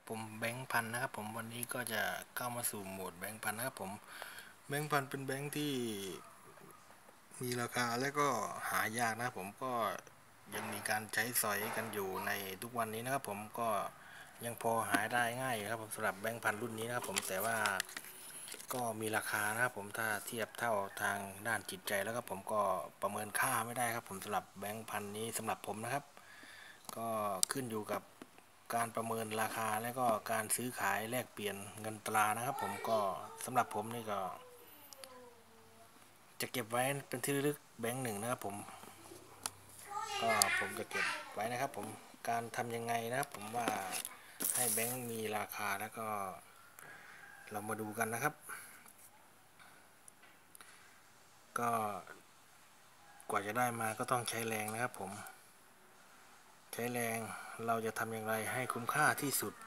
ผมแบงค์พันนะครับผมวันนี้ก็จะเข้ามาสู่โหมดแบงค์พันนะครับผมแบงค์พันเป็นแบงค์ที่มีราคาและก็หายากนะครับผมก็ยังมีการใช้สอยกันอยู่ในทุกวันนี้นะครับผมก็ยังพอหาได้ง่ายครับผมสำหรับแบงค์พันรุ่นนี้นะครับผมแต่ว่าก็มีราคานะครับผมถ้าเทียบเท่าทางด้านจิตใจแล้วก็ผมก็ประเมินค่าไม่ได้ครับผมสำหรับแบงค์พันนี้สำหรับผมนะครับก็ขึ้นอยู่กับการประเมินราคาและก็การซื้อขายแลกเปลี่ยนเงินตรานะครับผมก็สำหรับผมนี่ก็จะเก็บไว้เป็นที่ระลึกแบงค์หนึ่งนะครับผมก็ผมจะเก็บไว้นะครับผมการทำยังไงนะครับผมว่าให้แบงค์มีราคาแล้วก็เรามาดูกันนะครับก็กว่าจะได้มาก็ต้องใช้แรงนะครับผมใช้แรงเราจะทำอย่างไรให้คุ้มค่าที่สุด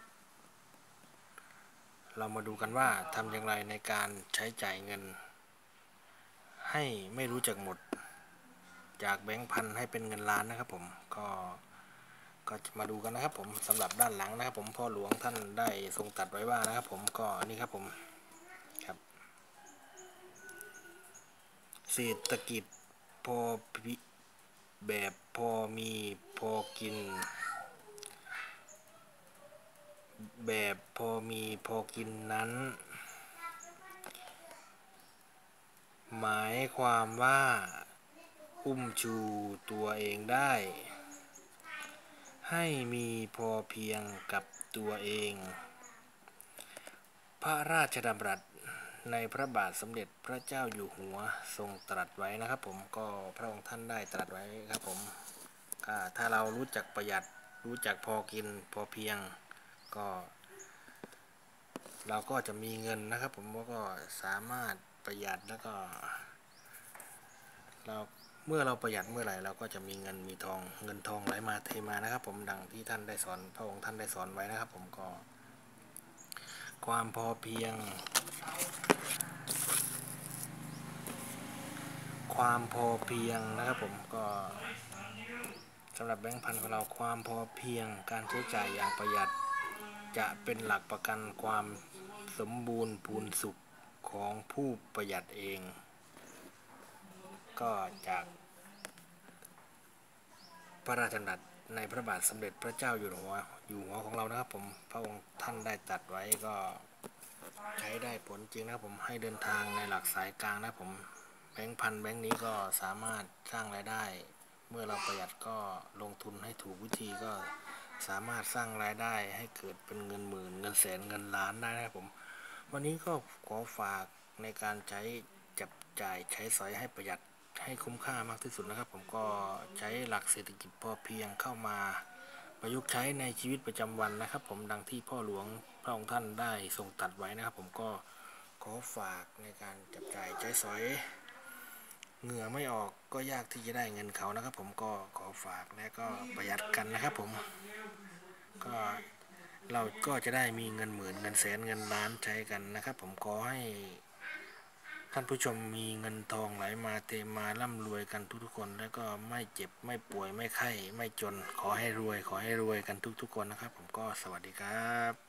เรามาดูกันว่าทำอย่างไรในการใช้จ่ายเงินให้ไม่รู้จักหมดจากแบงค์พันให้เป็นเงินล้านนะครับผมก็จะมาดูกันนะครับผมสำหรับด้านหลังนะครับผมพ่อหลวงท่านได้ทรงตรัสไว้ว่านะครับผมก็นี่ครับผมครับเศรษฐกิจพอแบบพอมีพอกินแบบพอมีพอกินนั้นหมายความว่าอุ้มชูตัวเองได้ให้มีพอเพียงกับตัวเองพระราชดำรัสในพระบาทสมเด็จพระเจ้าอยู่หัวทรงตรัสไว้นะครับผมก็พระองค์ท่านได้ตรัสไว้ครับผมถ้าเรารู้จักประหยัดรู้จักพอกินพอเพียงก็เราก็จะมีเงินนะครับผมก็สามารถประหยัดแล้วก็เมื่อเราประหยัดเมื่อไหร่เราก็จะมีเงินมีทองเงินทองไหลมาเทมานะครับผมดังที่ท่านได้สอนพระองค์ท่านได้สอนไว้นะครับผมก็ความพอเพียงนะครับผมก็สำหรับแบงค์พันของเราความพอเพียงการใช้จ่ายอย่างประหยัดจะเป็นหลักประกันความสมบูรณ์พูนสุขของผู้ประหยัดเองก็จากพระราชดำรัสในพระบาทสมเด็จพระเจ้าอยู่หัวของเรานะครับผมพระองค์ท่านได้ตรัสไว้ก็ใช้ได้ผลจริงนะครับผมให้เดินทางในหลักสายกลางนะผมแบงค์พันแบงค์นี้ก็สามารถสร้างรายได้เมื่อเราประหยัดก็ลงทุนให้ถูกวิธีก็สามารถสร้างรายได้ให้เกิดเป็นเงินหมื่นเงินแสนเงินล้านได้นะครับผมวันนี้ก็ขอฝากในการใช้จับจ่ายใช้สอยให้ประหยัดให้คุ้มค่ามากที่สุดนะครับผมก็ใช้หลักเศรษฐกิจพอเพียงเข้ามาประยุกต์ใช้ในชีวิตประจำวันนะครับผมดังที่พ่อหลวงพระองค์ท่านได้ทรงตรัสไว้นะครับผมก็ขอฝากในการจับจ่ายใช้สอยเหงื่อไม่ออกก็ยากที่จะได้เงินเขานะครับผมก็ขอฝากและก็ประหยัดกันนะครับผมก็เราก็จะได้มีเงินหมื่นเงินแสนเงินล้านใช้กันนะครับผมขอให้ท่านผู้ชมมีเงินทองไหลมาเทมาร่ำรวยกันทุกๆคนแล้วก็ไม่เจ็บไม่ป่วยไม่ไข้ไม่จนขอให้รวยกันทุกๆคนนะครับผมก็สวัสดีครับ